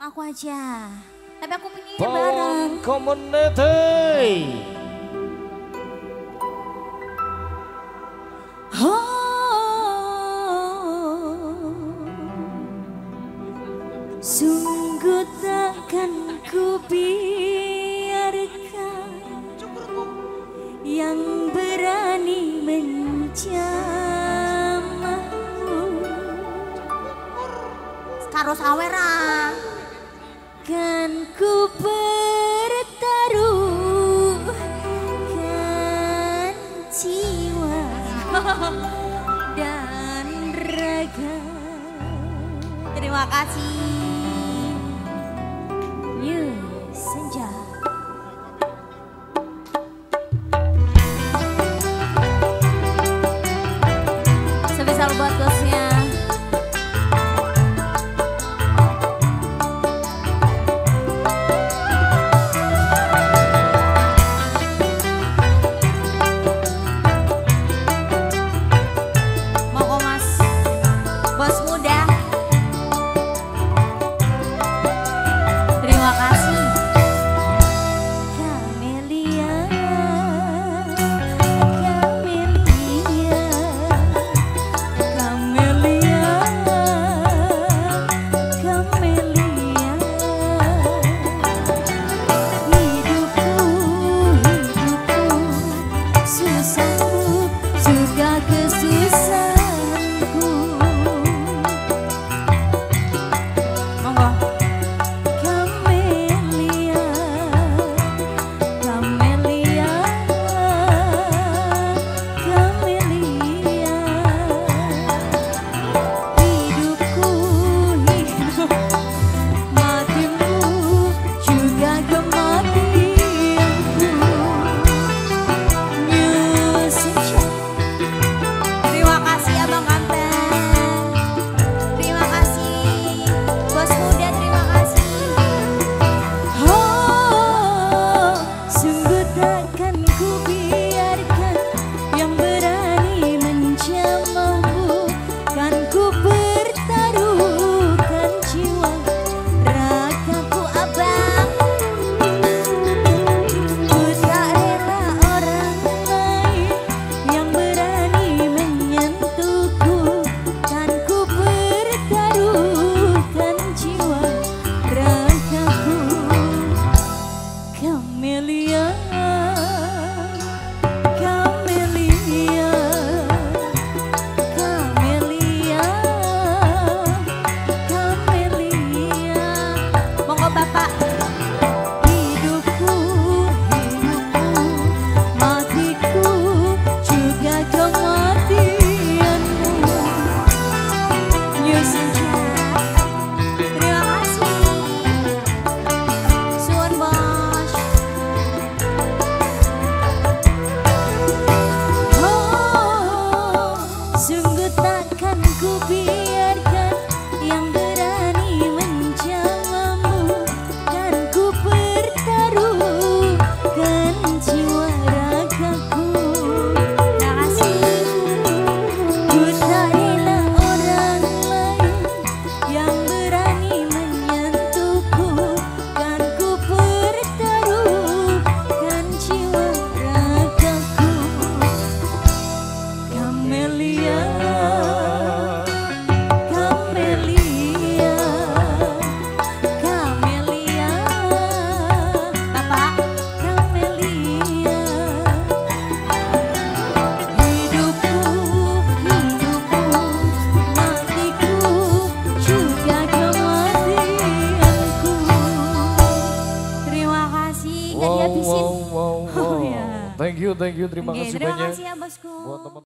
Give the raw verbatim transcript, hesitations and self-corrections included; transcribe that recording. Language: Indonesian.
Aku aja. Tapi aku pengennya bareng. Community. Sungguh takkan ku biarkan yang berani menjamahmu. Karo sawera kan ku bertaruhkan jiwa dan raga. Terima kasih. New Senja. Sebesar buat bosnya. Monggo Mas, bos muda. Terima kasih. Camelia, Camelia, Camelia, Camelia. Hidupku, hidupku, susahku juga kesusahanku. Monggo. Camelia, Camelia, Camelia. Hidupku, hidup, matimu juga kematianku. New Senja. Terima kasih Abang Kanten. Terima kasih bos muda, terima kasih. Oh, sungguh takkan ku biarkan yang berani menjamahmu. Kan ku bertaruhkan jiwa ragaku abang. Ku tak rela orang lain yang berani menyentuhku. Kan ku bertaruhkan jiwa ragaku. Camelia, Camelia, Camelia, Camelia. Monggo Bapak. Hidupku, hidupku, matiku juga kematianmu. New Senja. Terima kasih. Suwun Bos. Oh, sungguh takkan ku biarkan yang berani menjamahmu. Kan ku bertaruhkan jiwa ragaku. Terima kasih. Ku tak rela orang lain yang berani menyentuhku. Kan ku bertaruhkan jiwa ragaku. Camelia, Camelia, Camelia. Bapak. Camelia. Hidupku, hidupku, matiku juga kematianku. Terima kasih. Nggak Wow, dihabisin. wow, wow, Oh wow. ya. Thank you, thank you. Terima Oke, kasih terima banyak. kasih ya bosku. Buat teman